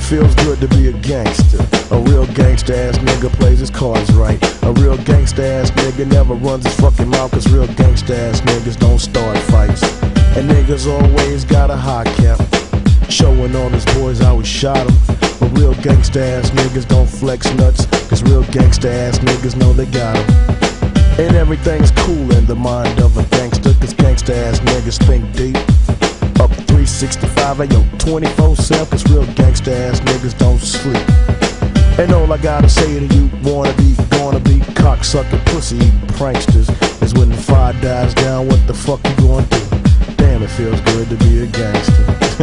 feels good to be a gangster. A real gangster ass nigga plays his cards right. A real gangster ass nigga never runs his fucking mouth, cause real gangster ass niggas don't start fights. And niggas always got a high cap, showing all his boys how he shot him. But real gangsta ass niggas don't flex nuts, cause real gangsta ass niggas know they got him. And everything's cool in the mind of a gangster, cause gangsta ass niggas think deep. Up 365, ayo, 24/7, cause real gangsta ass niggas don't sleep. And all I gotta say to you wanna be, gonna be cocksucking, pussy eating pranksters is when the fire dies down, what the fuck you gonna do? Damn, it feels good to be a gangster.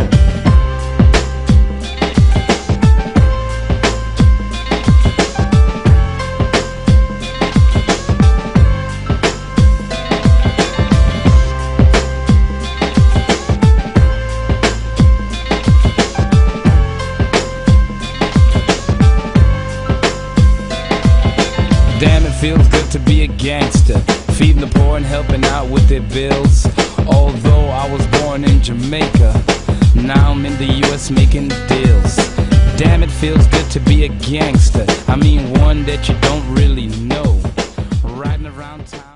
Damn, it feels good to be a gangster, feeding the poor and helping out with their bills. Although I was born in Jamaica, now I'm in the US making deals. Damn, it feels good to be a gangster, I mean one that you don't really know. Riding around town